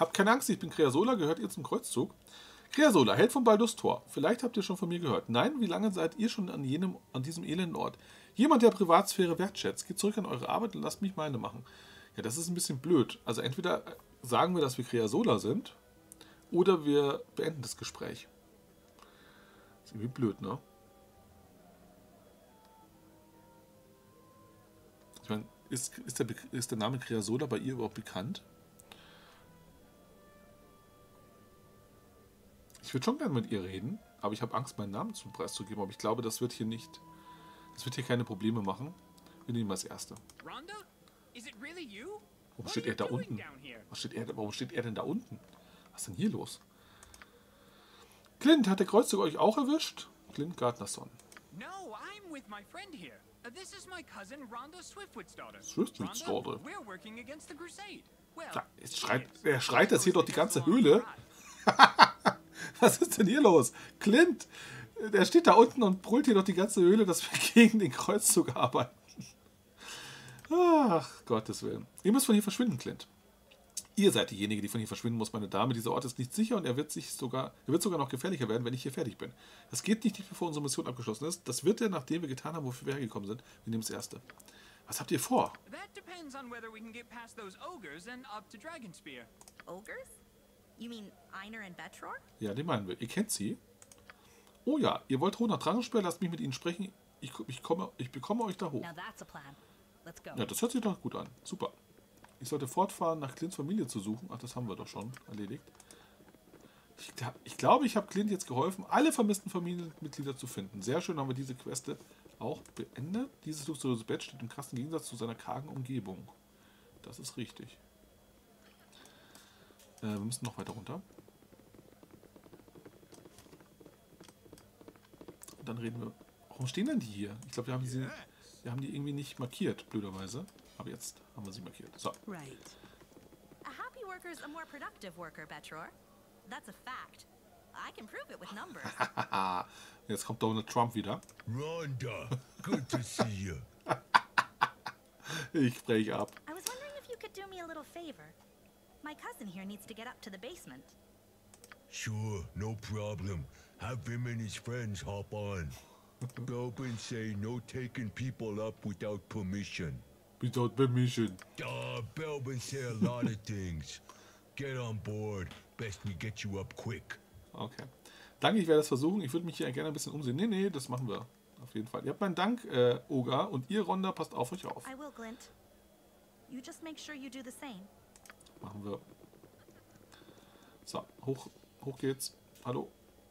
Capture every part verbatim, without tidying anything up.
Habt keine Angst, ich bin Kreasola, gehört ihr zum Kreuzzug? Kreasola, Held von Baldur's Tor. Vielleicht habt ihr schon von mir gehört. Nein, wie lange seid ihr schon an, jenem, an diesem elenden Ort? Jemand, der Privatsphäre wertschätzt. Geht zurück an eure Arbeit und lasst mich meine machen. Ja, das ist ein bisschen blöd. Also entweder sagen wir, dass wir Kreasola sind, oder wir beenden das Gespräch. Ist irgendwie blöd, ne? Ich meine, ist, ist, der, ist der Name Kreasola bei ihr überhaupt bekannt? Ich würde schon gerne mit ihr reden, aber ich habe Angst, meinen Namen zum Preis zu geben. Aber ich glaube, das wird hier nicht... Das wird hier keine Probleme machen. Wir nehmen das erste. Rhonda? Is it really you? Warum steht er da unten? Was steht er, warum steht er denn da unten? Was ist denn hier los? Clint, hat der Kreuzzug euch auch erwischt? Clint Gardnerson. No, I'm with my friend here. Uh, this is my cousin Rhonda Swiftwood's daughter. Swiftwood's daughter. Rhonda, we're working against the crusade. Well, Ja, jetzt schreit, er schreit das hier doch die ganze Höhle. Was ist denn hier los? Clint, der steht da unten und brüllt hier doch die ganze Höhle, dass wir gegen den Kreuzzug arbeiten. Ach, Gottes Willen. Ihr müsst von hier verschwinden, Clint. Ihr seid diejenige, die von hier verschwinden muss, meine Dame. Dieser Ort ist nicht sicher und er wird sich sogar, er wird sogar noch gefährlicher werden, wenn ich hier fertig bin. Das geht nicht, bevor unsere Mission abgeschlossen ist. Das wird er, nachdem wir getan haben, wofür wir hergekommen sind. Wir nehmen das Erste. Was habt ihr vor? that depends on whether we can get past those ogres and up to Dragonspear. Ogres? You mean Einar and Betror? Ja, den meinen wir. Ihr kennt sie. Oh ja, ihr wollt hoch nach Drangensperr, lasst mich mit ihnen sprechen. Ich, ich, komme, ich bekomme euch da hoch. Now that's a plan. Let's go. Ja, das hört sich doch gut an. Super. Ich sollte fortfahren, nach Clints Familie zu suchen. Ach, das haben wir doch schon erledigt. Ich, ich glaube, ich habe Clint jetzt geholfen, alle vermissten Familienmitglieder zu finden. Sehr schön, haben wir diese Queste auch beendet. Dieses luxuriöse Bett steht im krassen Gegensatz zu seiner kargen Umgebung. Das ist richtig. Äh, wir müssen noch weiter runter. Und dann reden wir... Warum stehen denn die hier? Ich glaube, wir haben sie... Wir haben die irgendwie nicht markiert, blöderweise. Aber jetzt haben wir sie markiert. So. Right. A happy worker's a more productive worker, Betror. That's a fact. I can prove it with numbers. Jetzt kommt Donald Trump wieder. Rhonda, good to see you. Ich spreche ab. I was wondering if you could do me a little favor. My cousin here needs to get up to the basement. Sure, no problem. Have him and his friends hop on. Belbin say no taking people up without permission. Without permission. Uh, Belbin say a lot of things. Get on board. Best we get you up quick. Okay. Danke, ich werde es versuchen. Ich würde mich hier gerne ein bisschen umsehen. Nee, nee, das machen wir. Auf jeden Fall. Ihr habt meinen Dank, äh, Oga. Und ihr, Rhonda, passt auf euch auf. I will, Glint. You just make sure you do the same. Machen wir. So, hoch, hoch geht's. Hallo.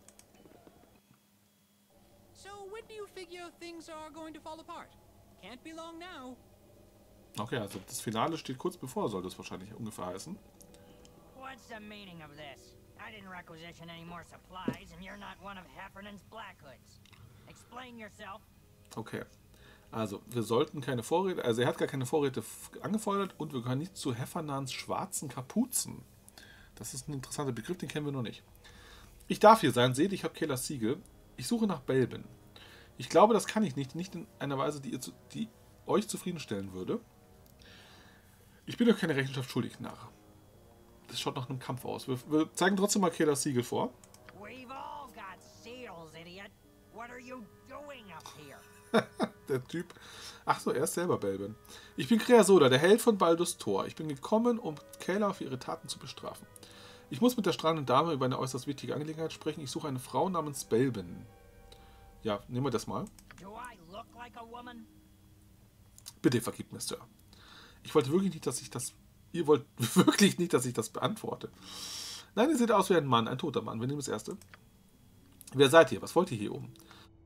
So when do you figure things are going to fall apart? Can't be long now. Okay, also das Finale steht kurz bevor, soll das wahrscheinlich ungefähr heißen. What's the meaning of this? I didn't requisition any more supplies, and you're not one of Heffernan's Black Hoods. Explain yourself. Okay. Also, wir sollten keine Vorräte, also er hat gar keine Vorräte angefordert und wir können nicht zu Heffernans schwarzen Kapuzen. Das ist ein interessanter Begriff, den kennen wir noch nicht. Ich darf hier sein, seht, ich habe Kellas Siegel. Ich suche nach Belbin. Ich glaube, das kann ich nicht, nicht in einer Weise, die, ihr zu, die euch zufriedenstellen würde. Ich bin euch keine Rechenschaft schuldig, Narr. Das schaut nach einem Kampf aus. Wir, wir zeigen trotzdem mal Kellas Siegel vor. We've all got seals, idiot. What are you doing up here? Der Typ. Ach so, er ist selber Belbin. Ich bin Kreasola, der Held von Baldur's Tor. Ich bin gekommen, um Kayla für ihre Taten zu bestrafen. Ich muss mit der strahlenden Dame über eine äußerst wichtige Angelegenheit sprechen. Ich suche eine Frau namens Belbin. Ja, nehmen wir das mal. Do I look like a woman? Bitte vergib mir, Sir. Ich wollte wirklich nicht, dass ich das... Ihr wollt wirklich nicht, dass ich das beantworte. Nein, ihr seht aus wie ein Mann, ein toter Mann. Wir nehmen das Erste. Wer seid ihr? Was wollt ihr hier oben?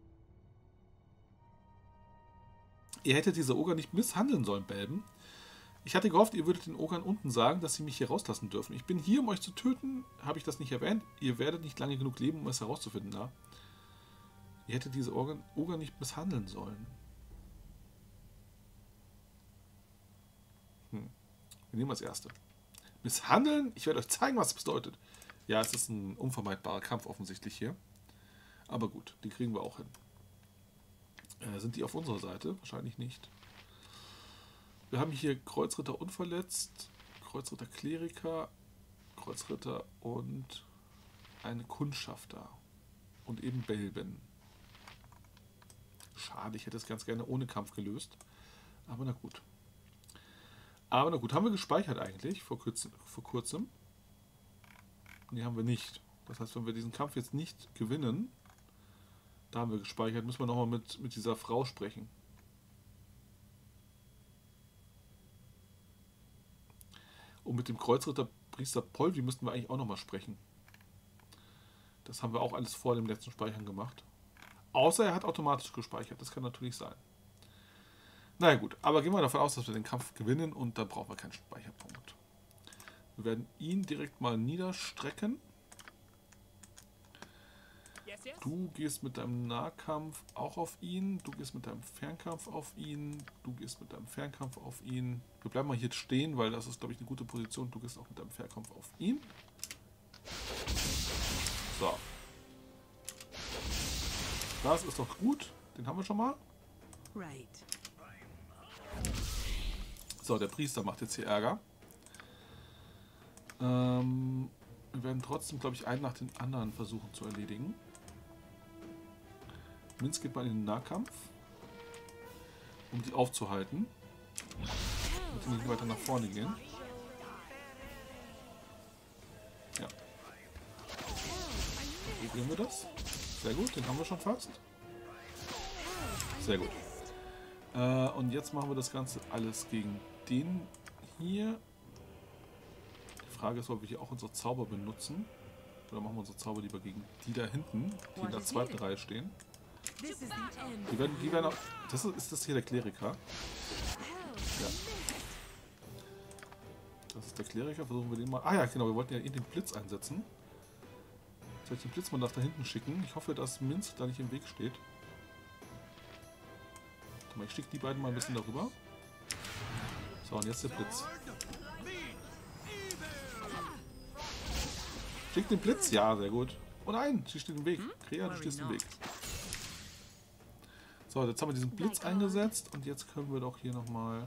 Ihr hättet diese Oger nicht misshandeln sollen, Belben. Ich hatte gehofft, ihr würdet den Ogern unten sagen, dass sie mich hier rauslassen dürfen. Ich bin hier, um euch zu töten. Habe ich das nicht erwähnt? Ihr werdet nicht lange genug leben, um es herauszufinden, na? Ihr hättet diese Oger, Oger nicht misshandeln sollen. Hm. Wir nehmen das Erste. Misshandeln? Ich werde euch zeigen, was das bedeutet. Ja, es ist ein unvermeidbarer Kampf offensichtlich hier. Aber gut, die kriegen wir auch hin. Äh, sind die auf unserer Seite? Wahrscheinlich nicht. Wir haben hier Kreuzritter unverletzt, Kreuzritter Kleriker, Kreuzritter und eine Kundschafter. Und eben Belben. Schade, ich hätte es ganz gerne ohne Kampf gelöst. Aber na gut. Aber na gut, haben wir gespeichert eigentlich vor kurzem? Vor kurzem? Nee, haben wir nicht. Das heißt, wenn wir diesen Kampf jetzt nicht gewinnen, da haben wir gespeichert, müssen wir nochmal mit, mit dieser Frau sprechen. Und mit dem Kreuzritter Priester Polvi müssten wir eigentlich auch nochmal sprechen. Das haben wir auch alles vor dem letzten Speichern gemacht. Außer er hat automatisch gespeichert. Das kann natürlich sein. Naja gut, aber gehen wir davon aus, dass wir den Kampf gewinnen und dann brauchen wir keinen Speicherpunkt. Wir werden ihn direkt mal niederstrecken. Yes, yes. Du gehst mit deinem Nahkampf auch auf ihn. Du gehst mit deinem Fernkampf auf ihn. Du gehst mit deinem Fernkampf auf ihn. Wir bleiben mal hier stehen, weil das ist, glaube ich, eine gute Position. Du gehst auch mit deinem Fernkampf auf ihn. So. Das ist doch gut. Den haben wir schon mal. Right. So, der Priester macht jetzt hier Ärger. Ähm, wir werden trotzdem, glaube ich, einen nach den anderen versuchen zu erledigen. Minz geht mal in den Nahkampf, um die aufzuhalten. Damit die nicht weiter nach vorne gehen. Ja. Probieren wir das. Sehr gut, den haben wir schon fast. Sehr gut. Äh, und jetzt machen wir das Ganze alles gegen den hier. Die Frage ist, ob wir hier auch unsere Zauber benutzen. Oder machen wir unsere Zauber lieber gegen die da hinten, die in der zweiten Reihe stehen. Die werden, die werden auch, das ist, ist das hier der Kleriker? Ja. Das ist der Kleriker, versuchen wir den mal. Ah ja, genau, wir wollten ja in den Blitz einsetzen. Soll ich den Blitz mal nach da hinten schicken? Ich hoffe, dass Minz da nicht im Weg steht. Warte mal, ich schicke die beiden mal ein bisschen darüber. So, und jetzt der Blitz. Schick den Blitz? Ja, sehr gut. Oh nein, sie steht im Weg. Krea, du stehst im Weg. So, jetzt haben wir diesen Blitz eingesetzt und jetzt können wir doch hier nochmal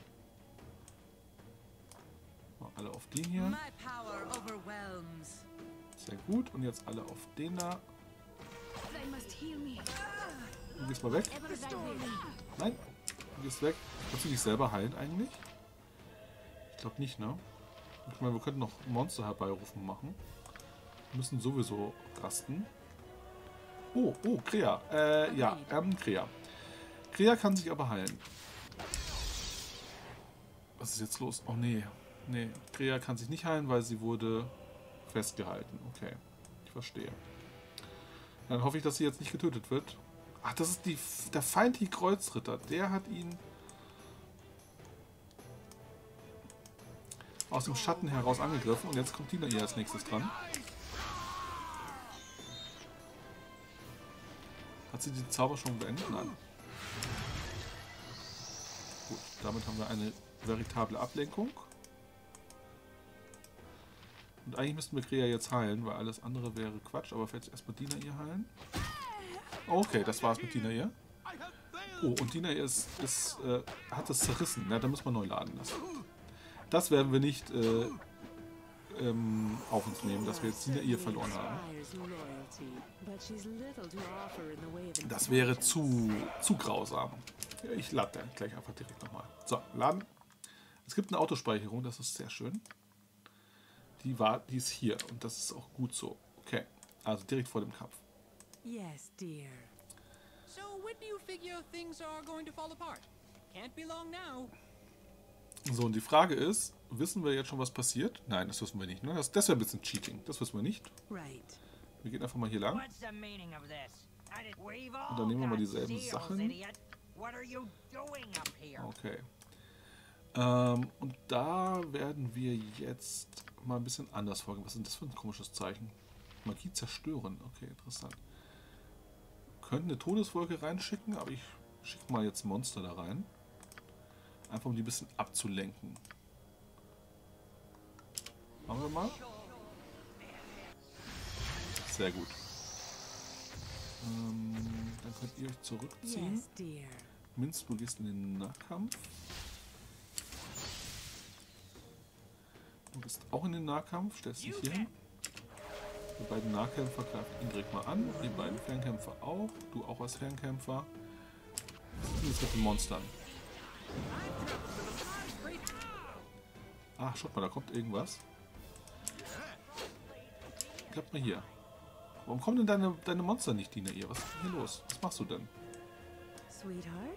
mal alle auf den hier. My power overwhelms. Sehr gut. Und jetzt alle auf den da. They must heal me. Du gehst mal weg. Nein, du gehst weg. Kannst du dich selber heilen eigentlich? Ich glaube nicht, ne? Ich meine, wir könnten noch Monster herbeirufen machen. Wir müssen sowieso rasten. Oh, oh, Krea. Äh, ja, ähm, Krea. Krea kann sich aber heilen. Was ist jetzt los? Oh, nee. Nee, Krea kann sich nicht heilen, weil sie wurde festgehalten. Okay, ich verstehe. Dann hoffe ich, dass sie jetzt nicht getötet wird. Ach, das ist die, der feindliche Kreuzritter. Der hat ihn aus dem Schatten heraus angegriffen. Und jetzt kommt Dina ihr als nächstes dran. Hat sie die Zauber schon beendet? Nein. Gut, damit haben wir eine veritable Ablenkung. Und eigentlich müssten wir Krea jetzt heilen, weil alles andere wäre Quatsch. Aber vielleicht erstmal Dina ihr heilen. Okay, das war's mit Dina ihr. Oh, und Dina ihr ist, ist, äh, hat das zerrissen. Na, da müssen wir neu laden lassen. Das werden wir nicht äh, ähm, auf uns nehmen, dass wir jetzt Dina ihr verloren haben. Das wäre zu, zu grausam. Ich lade dann gleich einfach direkt nochmal. So, laden. Es gibt eine Autospeicherung, das ist sehr schön. Die war, die ist hier und das ist auch gut so. Okay, also direkt vor dem Kampf. Yes, dear. So when do you figure things are going to fall apart? Can't be long now. So, und die Frage ist, wissen wir jetzt schon, was passiert? Nein, das wissen wir nicht. Ne? Das, das wäre ein bisschen Cheating. Das wissen wir nicht. Right. Wir gehen einfach mal hier lang. What's the meaning of this? I did- We've all Und dann nehmen wir mal got dieselben seals, Sachen. idiot. What are you doing up here? Okay. Ähm, und da werden wir jetzt mal ein bisschen anders vorgehen. Was ist denn das für ein komisches Zeichen? Magie zerstören. Okay, interessant. Wir könnten eine Todeswolke reinschicken, aber ich schicke mal jetzt Monster da rein. Einfach um die ein bisschen abzulenken. Machen wir mal. Sehr gut. Ähm, dann könnt ihr euch zurückziehen. Yes, dear. Minz, du gehst in den Nahkampf. Du bist auch in den Nahkampf, stellst dich hier hin. Die beiden Nahkämpfer greifen ihn direkt mal an. Die beiden Fernkämpfer auch. Du auch als Fernkämpfer. Was ist denn jetzt mit den Monstern? Ach, schaut mal, da kommt irgendwas. Bleibt mal hier. Warum kommen denn deine, deine Monster nicht, Dina, ihr? Was ist denn hier los? Was machst du denn? Sweetheart?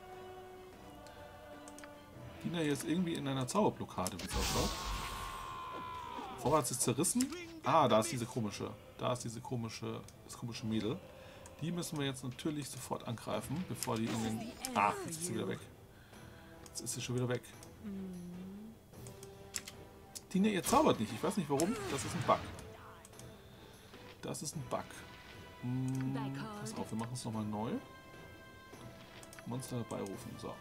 Dina hier ist irgendwie in einer Zauberblockade, wie es ausschaut. Vorher hat sie es zerrissen. Ah, da ist diese komische. Da ist diese komische, das komische Mädel. Die müssen wir jetzt natürlich sofort angreifen, bevor die in den... Ah, jetzt ist sie wieder weg. Jetzt ist sie schon wieder weg. Dina, ihr zaubert nicht. Ich weiß nicht warum. Das ist ein Bug. Das ist ein Bug. Hm, pass auf, wir machen es nochmal neu. Monster herbeirufen. So.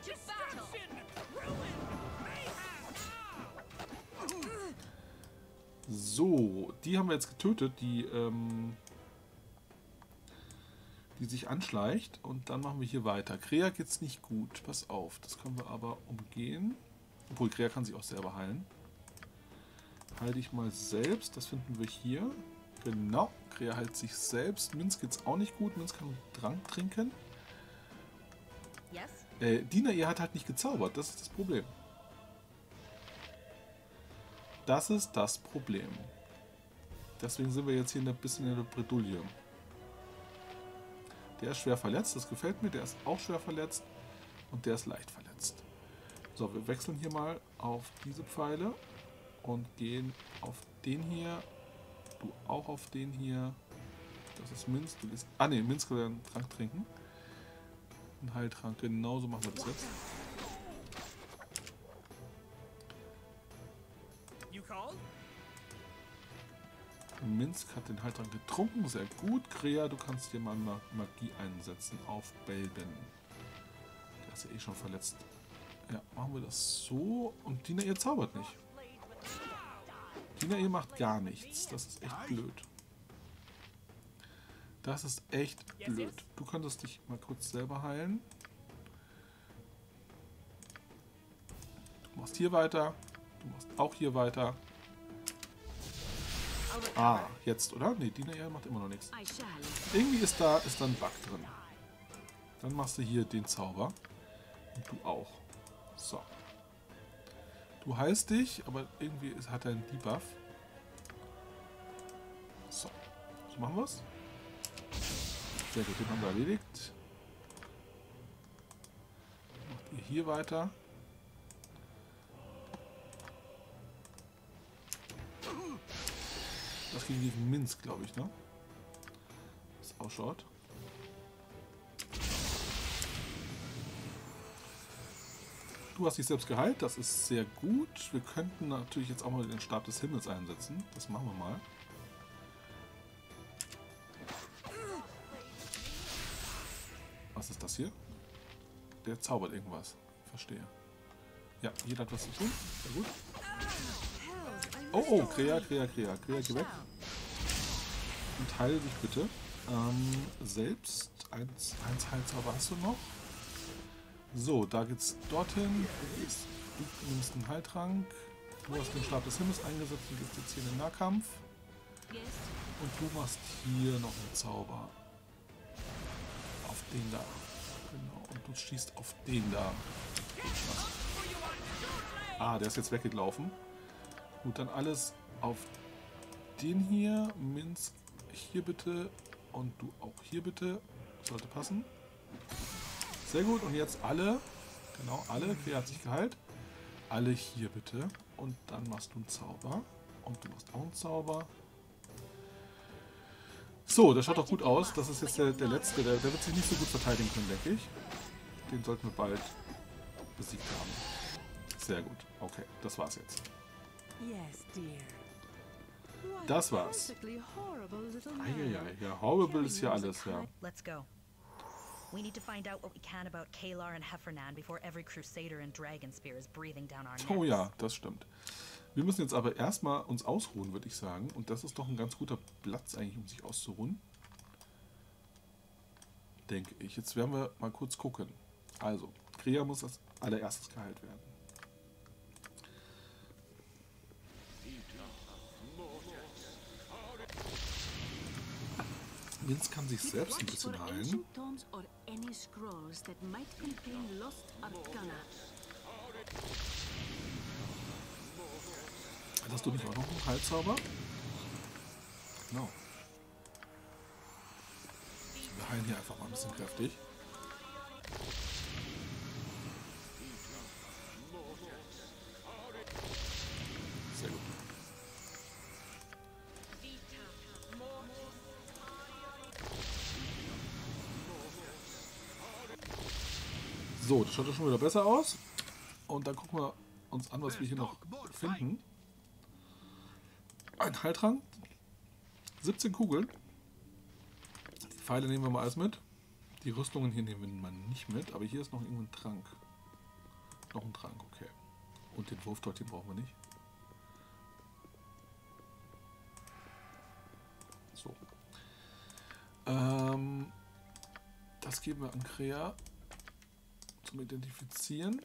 So, die haben wir jetzt getötet, die, ähm, die sich anschleicht. Und dann machen wir hier weiter. Krea geht's nicht gut. Pass auf, das können wir aber umgehen. Obwohl, Krea kann sich auch selber heilen. Heil dich mal selbst. Das finden wir hier. Genau, Krea heilt sich selbst. Minz geht's auch nicht gut. Minz kann Trank trinken. Yes? Äh, Dina, ihr hat halt nicht gezaubert. Das ist das Problem. Das ist das Problem. Deswegen sind wir jetzt hier ein bisschen in der Bredouille. Der ist schwer verletzt, das gefällt mir. Der ist auch schwer verletzt. Und der ist leicht verletzt. So, wir wechseln hier mal auf diese Pfeile. Und gehen auf den hier. Du auch auf den hier. Das ist Minz. Du gehst, ah ne, Minz kann einen Trank trinken. Ein Heiltrank. Genauso machen wir das jetzt. Minsk hat den Heiltrank getrunken, sehr gut. Krea, du kannst dir mal Magie einsetzen auf Belben. Der ist ja eh schon verletzt. Ja, machen wir das so. Und Dina, ihr zaubert nicht. Dina, ihr macht gar nichts. Das ist echt blöd. Das ist echt blöd. Du könntest dich mal kurz selber heilen. Du machst hier weiter. Du machst auch hier weiter. Ah, jetzt, oder? Ne, Dina, ihr macht immer noch nichts. Irgendwie ist da, ist da ein Bug drin. Dann machst du hier den Zauber. Und du auch. So. Du heilst dich, aber irgendwie ist, hat er einen Debuff. So. So machen wir es. Sehr gut, den haben wir erledigt. Macht ihr hier weiter. Das ging gegen Minsk, glaube ich, ne? Wie es ausschaut. Du hast dich selbst geheilt, das ist sehr gut. Wir könnten natürlich jetzt auch mal den Stab des Himmels einsetzen. Das machen wir mal. Was ist das hier? Der zaubert irgendwas. Verstehe. Ja, jeder hat was zu tun. Sehr gut. Oh, oh, Krea, Krea, Krea. Krea, geh weg. Und heile dich bitte. Ähm, selbst. Eins, eins Heilzauber hast du noch. So, da geht's dorthin. Du, gehst, du nimmst einen Heiltrank. Du hast den Stab des Himmels eingesetzt und gehst jetzt hier in den Nahkampf. Und du machst hier noch einen Zauber. Auf den da. Genau. Und du schießt auf den da. Ah, der ist jetzt weggelaufen. Gut, dann alles auf den hier. Minsk hier bitte. Und du auch hier bitte. Sollte passen. Sehr gut. Und jetzt alle. Genau, alle. Krea hat sich geheilt. Alle hier bitte. Und dann machst du einen Zauber. Und du machst auch einen Zauber. So, das schaut doch gut aus. Das ist jetzt der, der letzte. Der, der wird sich nicht so gut verteidigen können, denke ich. Den sollten wir bald besiegt haben. Sehr gut. Okay, das war's jetzt. Yes, dear. Das war's. Eieiei, ja, horrible ist hier alles, ja. Let's go. We need to find out what we can about Kalar and Heffernan before every Crusader and Dragonspear is breathing down our necks. Oh ja, das stimmt. Wir müssen jetzt aber erstmal uns ausruhen, würde ich sagen. Und das ist doch ein ganz guter Platz eigentlich, um sich auszuruhen. Denke ich. Jetzt werden wir mal kurz gucken. Also, Krea muss als allererstes geheilt werden. Vince kann sich selbst ein bisschen heilen. tomes or any scrolls that might contain lost arcana. Hast du nicht auch noch einen Heilzauber? Genau. Wir heilen hier einfach mal ein bisschen kräftig. Sehr gut. So, das schaut ja schon wieder besser aus. Und dann gucken wir uns an, was wir hier noch finden. Ein Heiltrank. siebzehn Kugeln. Die Pfeile nehmen wir mal alles mit. Die Rüstungen hier nehmen wir mal nicht mit. Aber hier ist noch irgendwo ein Trank. Noch ein Trank, okay. Und den Wurfdolch, den brauchen wir nicht. So. Ähm, das geben wir an Krea zum Identifizieren.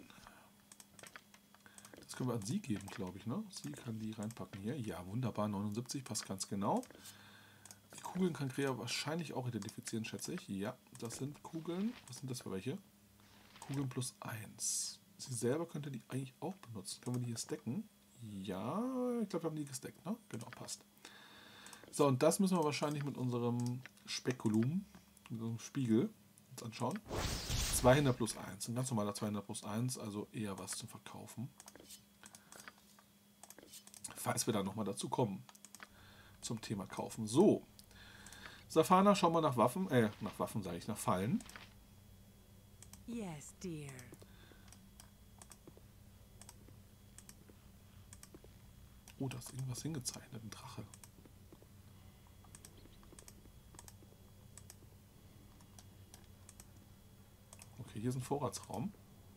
Das können wir an sie geben, glaube ich, ne? Sie kann die reinpacken hier. Ja, wunderbar, neunundsiebzig, passt ganz genau. Die Kugeln kann Krea wahrscheinlich auch identifizieren, schätze ich. Ja, das sind Kugeln. Was sind das für welche? Kugeln plus eins. Sie selber könnte die eigentlich auch benutzen. Können wir die hier stacken? Ja, ich glaube, wir haben die gestackt, ne? Genau, passt. So, und das müssen wir wahrscheinlich mit unserem Spekulum, mit unserem Spiegel, uns anschauen. zweihundert plus eins. Ein ganz normaler zweihundert plus eins, also eher was zum Verkaufen. Falls wir da nochmal dazu kommen. Zum Thema Kaufen. So. Safana, schauen wir nach Waffen. Äh, nach Waffen sage ich, nach Fallen. Yes, dear. Oh, da ist irgendwas hingezeichnet. Ein Drache. Okay, hier ist ein Vorratsraum.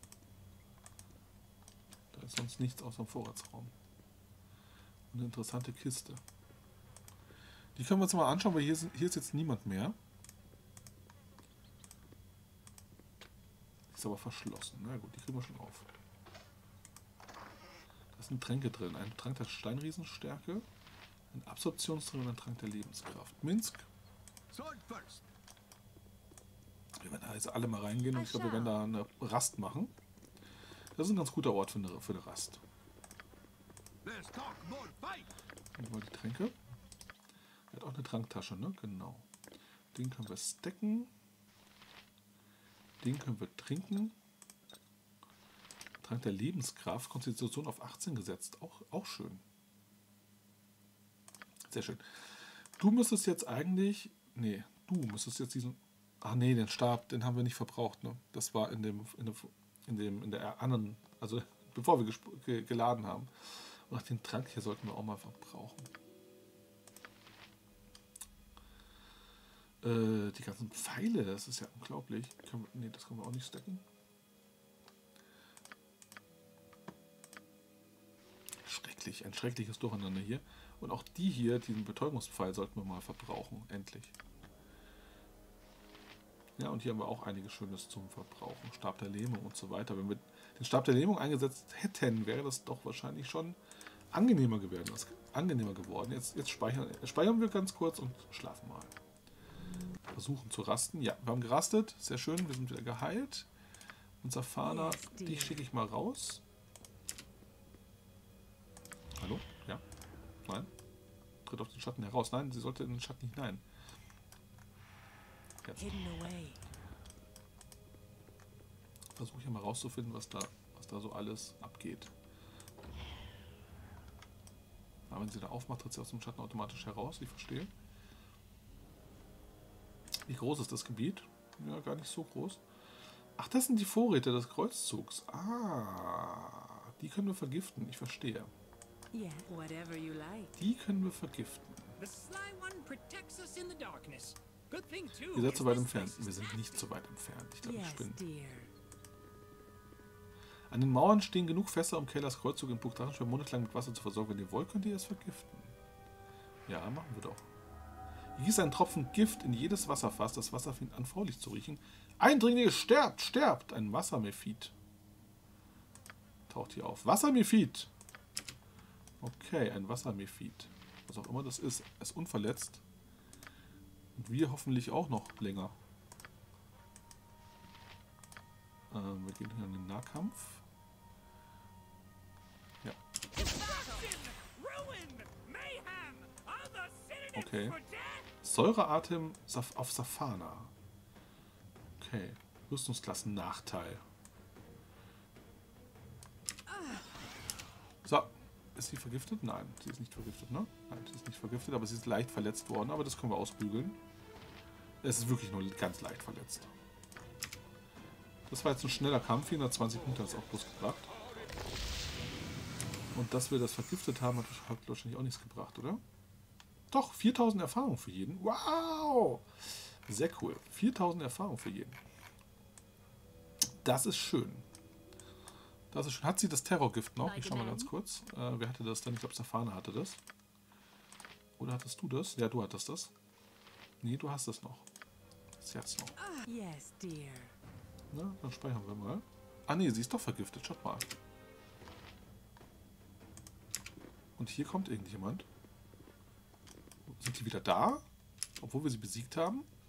Da ist sonst nichts außer dem Vorratsraum. Eine interessante Kiste. Die können wir uns mal anschauen, weil hier ist, hier ist jetzt niemand mehr. Ist aber verschlossen. Na gut, die kriegen wir schon auf. Da sind Tränke drin. Ein Trank der Steinriesenstärke, ein Absorptionstrank und ein Trank der Lebenskraft. Minsk. Wir werden da jetzt alle mal reingehen und ich glaube, wir werden da eine Rast machen. Das ist ein ganz guter Ort für eine, für eine Rast. Und mal die Tränke. Er hat auch eine Tranktasche, ne? Genau. Den können wir stacken. Den können wir trinken. Trank der Lebenskraft. Konstitution auf achtzehn gesetzt. Auch, auch schön. Sehr schön. Du müsstest jetzt eigentlich... Nee, du müsstest jetzt diesen... Ach nee, den Stab, den haben wir nicht verbraucht, ne? Das war in dem... In dem, in dem in der anderen... Also bevor wir ge geladen haben. Und auch den Trank hier sollten wir auch mal verbrauchen. Äh, die ganzen Pfeile, das ist ja unglaublich. Können wir, nee, das können wir auch nicht stacken. Schrecklich, ein schreckliches Durcheinander hier. Und auch die hier, diesen Betäubungspfeil, sollten wir mal verbrauchen, endlich. Ja, und hier haben wir auch einiges Schönes zum Verbrauchen. Stab der Lähmung und so weiter. Wenn wir den Stab der Lähmung eingesetzt hätten, wäre das doch wahrscheinlich schon angenehmer geworden. Angenehmer geworden. Jetzt, jetzt speichern, speichern wir ganz kurz und schlafen mal. Versuchen zu rasten. Ja, wir haben gerastet. Sehr schön, wir sind wieder geheilt. Und Safana, die schicke ich mal raus. Hallo? Ja? Nein? Tritt auf den Schatten heraus. Nein, sie sollte in den Schatten hinein. Jetzt. Versuche ich mal rauszufinden, was da, was da so alles abgeht. Aber wenn sie da aufmacht, tritt sie aus dem Schatten automatisch heraus. Ich verstehe. Wie groß ist das Gebiet? Ja, gar nicht so groß. Ach, das sind die Vorräte des Kreuzzugs. Ah, die können wir vergiften. Ich verstehe. Yeah, whatever you like. Die können wir vergiften. The sly one protects us in the darkness. Good thing too. Ihr seid zu is weit this entfernt. place is Wir sind nicht active. so weit entfernt. Ich glaube, ich Yes, spinne. dear. An den Mauern stehen genug Fässer, um Kellers Kreuzzug in Burg Drachenschwert monatelang mit Wasser zu versorgen. Wenn ihr wollt, könnt ihr es vergiften. Ja, machen wir doch. Ihr gießt einen Tropfen Gift in jedes Wasserfass. Das Wasser fängt an, faulig zu riechen. Eindringlinge, sterbt, sterbt! Ein Wassermephit. Taucht hier auf. Wassermephit! Okay, ein Wassermephit. Was auch immer das ist. Er ist unverletzt. Und wir hoffentlich auch noch länger. Ähm, wir gehen hier in den Nahkampf. Ja. Okay. Säureatem Saf auf Safana. Okay. Rüstungsklassen Nachteil. So. Ist sie vergiftet? Nein, sie ist nicht vergiftet, ne? Nein, sie ist nicht vergiftet, aber sie ist leicht verletzt worden. Aber das können wir ausbügeln. Es ist wirklich nur ganz leicht verletzt. Das war jetzt ein schneller Kampf. vierhundertzwanzig Punkte hat es auch bloß gebracht. Und dass wir das vergiftet haben, hat, hat wahrscheinlich auch nichts gebracht, oder? Doch, viertausend Erfahrung für jeden. Wow! Sehr cool. viertausend Erfahrung für jeden. Das ist schön. Das ist schön. Hat sie das Terrorgift noch? Ich schau mal ganz kurz. Äh, wer hatte das denn? Ich glaube, Safana hatte das. Oder hattest du das? Ja, du hattest das. Nee, du hast das noch. Das jetzt noch. Yes, dear. Na, dann speichern wir mal. Ah, nee, sie ist doch vergiftet. Schaut mal. Und hier kommt irgendjemand. Sind die wieder da? Obwohl wir sie besiegt haben?